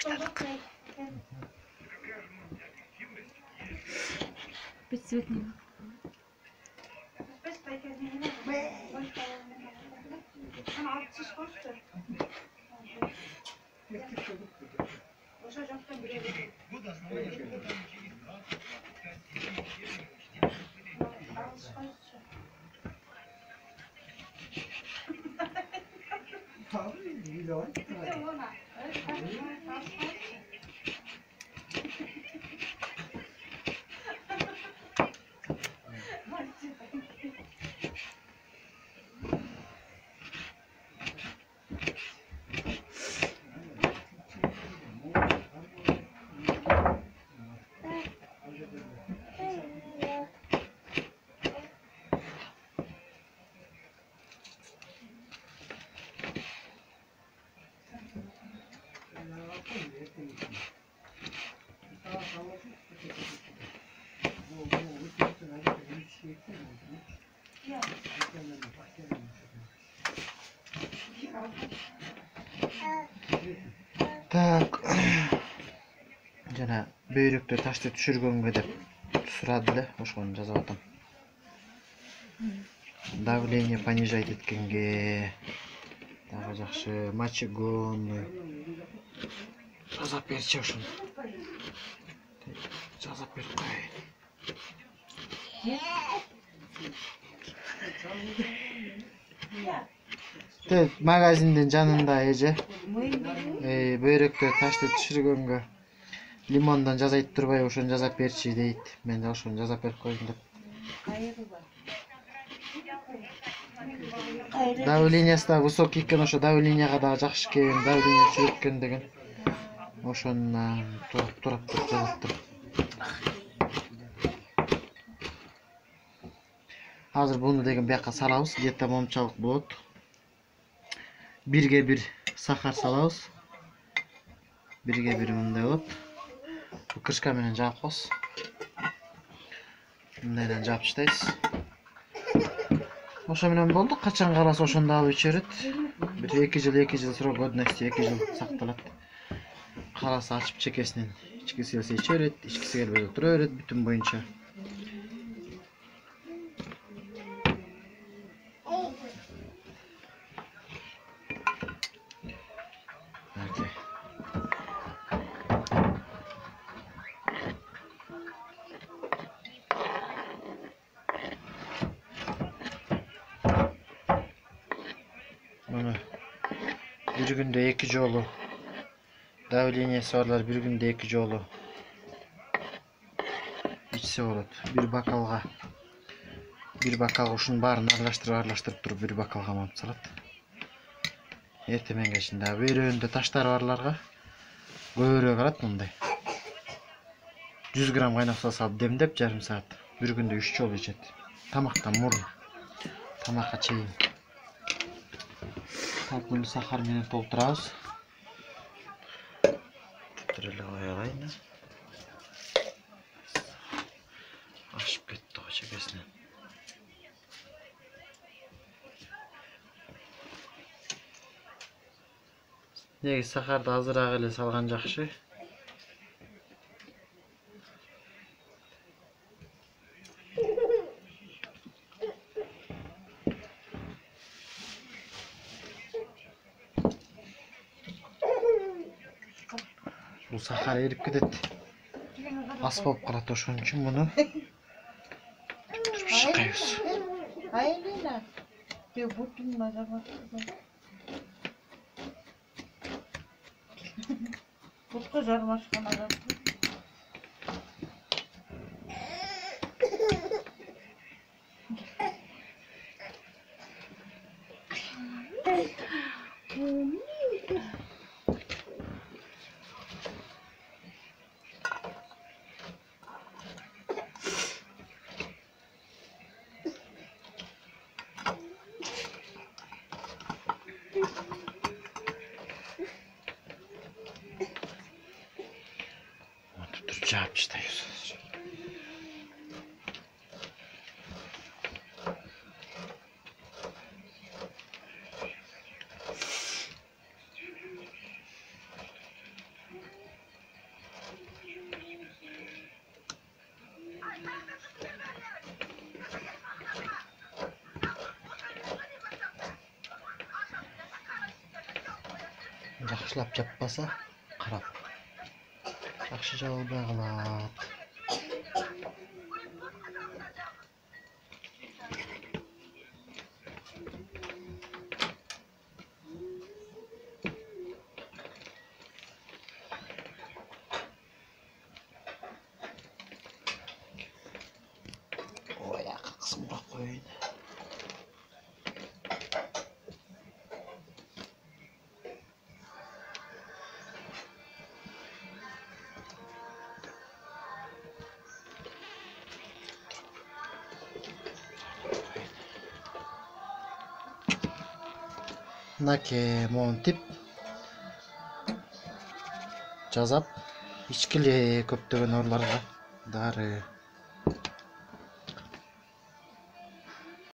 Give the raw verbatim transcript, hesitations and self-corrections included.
başladık. Бесцветный. Так. Жана бөйрөктө ташты түшүргөнгө деп сурады эле, ошону жазып атам. Давление понижать эткенге. Дагы жакшы, мочегонный. Жазап берчи ошону. Жазап берип коеюн. Тет магазиндин жанында эже. Э, бөйрөктө ташты түшүргөнгө лимондон жазайт турбай ошону жазап берчи дейт. Мен да ошону жазап берип койдум деп. Давлениясы да высокий экен, ошо давленияга дагы жакшы экен, давление түшүрөт экен деген. Ошону турап турап туруп жазаптыр. Азыр буну деген бияка салабыз, где-то момчалык болот. Бирге бир сахар салабыз. Бирге бир мындай болот. Крышка менен жаап коебуз. Мындайдан жаап таштайбыз. Ошо менен болду. Качан кааласа ошондо алып иче берет. Бир эки жыл, эки жыл срок годности эки жыл сакталат. Кааласа ачып чекесинен ичкиси келсе иче берет, ичкиси келбесе тура берет бүтүн боюнча. Мына бир күндө эки жолу давлениясы барлар бир күндө эки жолу ичсе болот. Бир бокалга бир бокалга ушунун баарын аралаштырып аралаштырып туруп бир бокалга мап салат. Эртең кечинде дагы бөйрөгүндө таштары барларга көбүрөөк алат мындай. жүз грамм кайнак суу салып демдеп жарым саат бир күндө үч жолу ичет. Тамактан мурун, тамакка чейин. Так, bunu сахар менен толтурабыз. Толтуруп эле кое алайын. Ашып кетти го чекесинен. Неги сахарды азыраак эле салган жакшы. Бул сахар эрип кетет. Ас болуп калат, ошон үчүн муну шыкайбыз. Айлина. Ты бутун мазабат. Бутка жармашкан адам. Тут жаап таштайбыз. жакшылап жаппаса карап жакшы жабылбай калат. Ой, кысымыраак коеюн. Мынакей монтип жазап ичкиле көптөгөн ооруларга дары